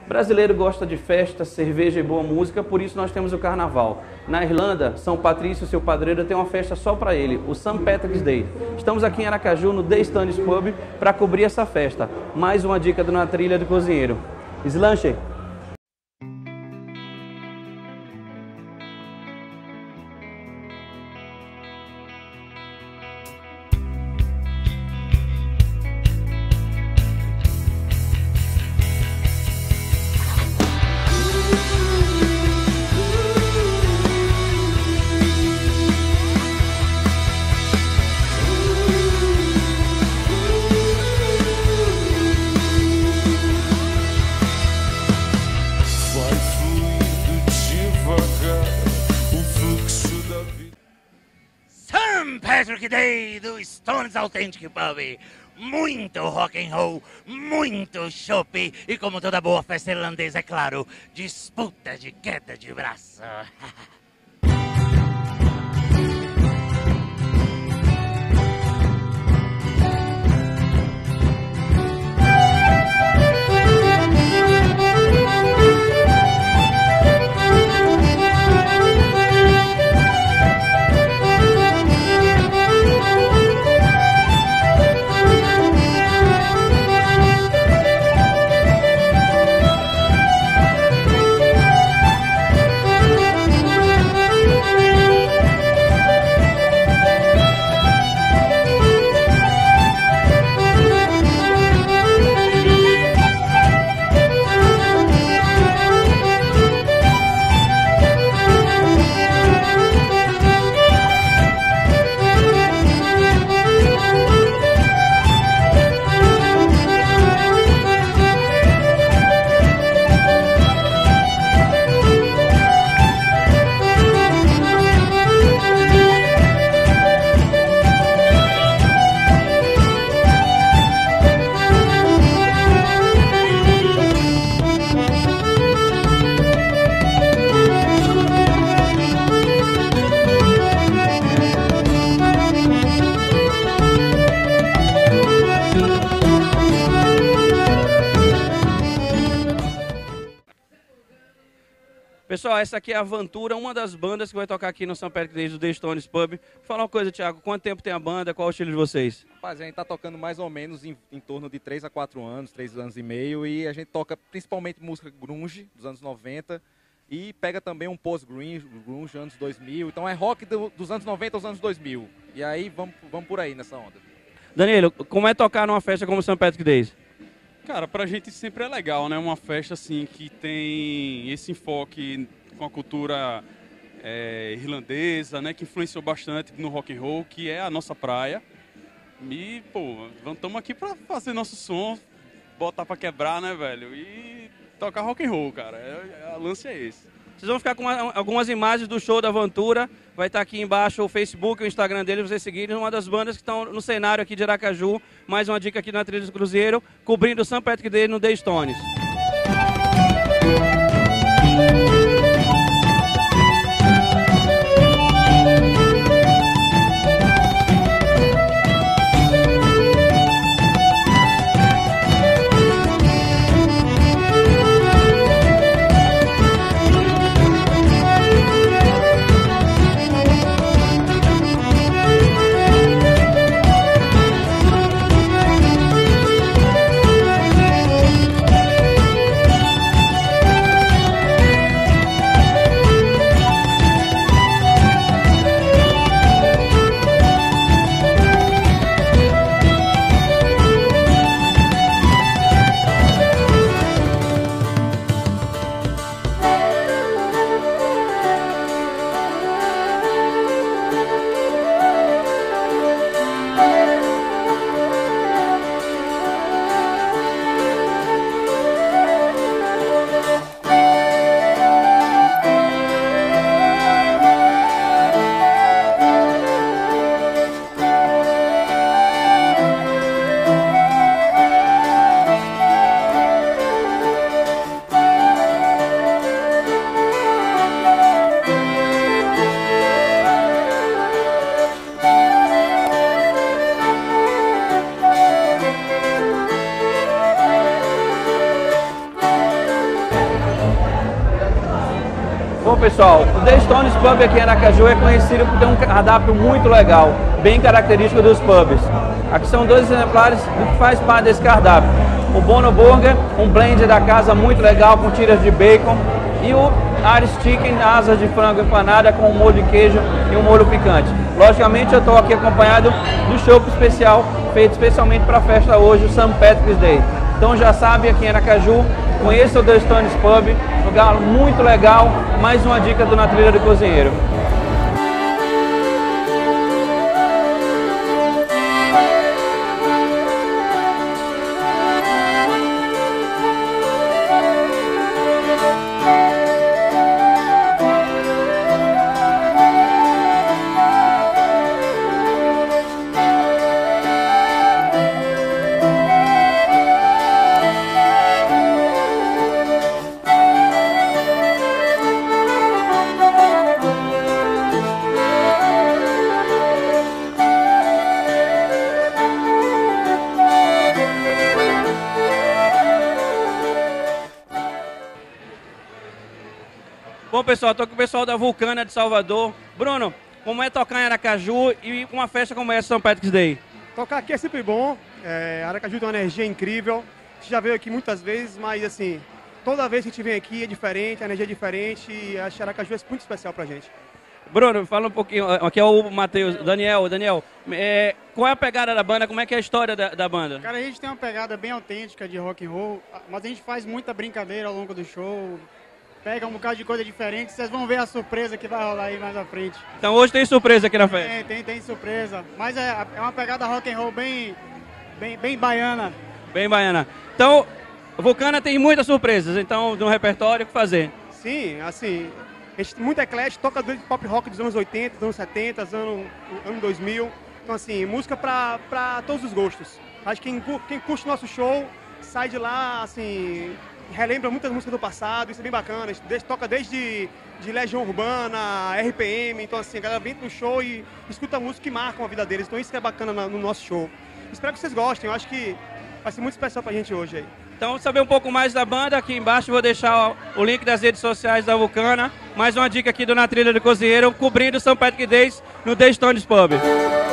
Brasileiro gosta de festa, cerveja e boa música, por isso nós temos o Carnaval. Na Irlanda, São Patrício, seu padroeiro, tem uma festa só para ele, o St. Patrick's Day. Estamos aqui em Aracaju, no The Stones Pub, para cobrir essa festa. Mais uma dica do Na Trilha do Cozinheiro. Slanche! Patrick Day do Stones Authentic Pub. Muito rock and roll, muito chopp e, como toda boa festa irlandesa, é claro, disputa de queda de braço. Pessoal, essa aqui é a Aventura, uma das bandas que vai tocar aqui no St. Patrick's Day do The Stones Pub. Fala uma coisa, Thiago, quanto tempo tem a banda, qual é o estilo de vocês? Rapaz, a gente tá tocando mais ou menos em torno de 3 a 4 anos, 3 anos e meio, e a gente toca principalmente música grunge dos anos 90 e pega também um post-grunge, anos 2000, então é rock dos anos 90 aos anos 2000, e aí vamos por aí nessa onda. Danilo, como é tocar numa festa como o St. Patrick's Day? Cara, pra gente sempre é legal, né? Uma festa assim que tem esse enfoque com a cultura irlandesa, né? Que influenciou bastante no rock and roll, que é a nossa praia. E, pô, estamos aqui pra fazer nosso som, botar pra quebrar, né, velho? E tocar rock and roll, cara. A lance é esse. Vocês vão ficar com algumas imagens do show da Aventura. Vai estar aqui embaixo o Facebook, o Instagram deles, vocês seguirem. Uma das bandas que estão no cenário aqui de Aracaju. Mais uma dica aqui na Trilha do Cruzeiro, cobrindo o St. Patrick's Day no The Stones. Bom pessoal, o The Stones Pub aqui em Aracaju é conhecido por ter um cardápio muito legal, bem característico dos pubs. Aqui são 2 exemplares do que faz parte desse cardápio. O Bono Burger, um blend da casa muito legal com tiras de bacon, e o Irish Chicken, asas de frango empanada com um molho de queijo e um molho picante. Logicamente eu estou aqui acompanhado do chopp especial, feito especialmente para a festa hoje, o St. Patrick's Day. Então já sabe, aqui em Aracaju, conheça o The Stones Pub, lugar muito legal, mais uma dica do Na Trilha do Cozinheiro. Bom pessoal, estou com o pessoal da Vulcana de Salvador. Bruno, como é tocar em Aracaju e uma festa como essa, St. Patrick's Day? Tocar aqui é sempre bom, Aracaju tem uma energia incrível, a gente já veio aqui muitas vezes, mas assim, toda vez que a gente vem aqui é diferente, a energia é diferente e acho que Aracaju é muito especial pra gente. Bruno, fala um pouquinho, aqui é o Matheus, Daniel, qual é a pegada da banda, como é que é a história da banda? Cara, a gente tem uma pegada bem autêntica de rock and roll, mas a gente faz muita brincadeira ao longo do show, pega um bocado de coisa diferente, vocês vão ver a surpresa que vai rolar aí mais à frente. Então hoje tem surpresa aqui na festa? Tem surpresa, mas é uma pegada rock and roll bem baiana. Bem baiana. Então, Vulcana tem muitas surpresas, então no repertório, o que fazer? Sim, assim, a gente muito eclético, toca desde pop rock dos anos 80, dos anos 70, ano 2000, então assim, música pra todos os gostos. Acho que quem curte o nosso show sai de lá, assim, relembra muitas músicas do passado, isso é bem bacana, a gente toca desde Legião Urbana, RPM, então assim, a galera vem pro show e escuta músicas que marcam a vida deles, então isso que é bacana no nosso show. Espero que vocês gostem, eu acho que vai ser muito especial pra gente hoje aí. Então, saber um pouco mais da banda, aqui embaixo vou deixar o link das redes sociais da Vulcana, mais uma dica aqui do Na Trilha do Cozinheiro, cobrindo o St. Patrick's Day no The Stones Pub.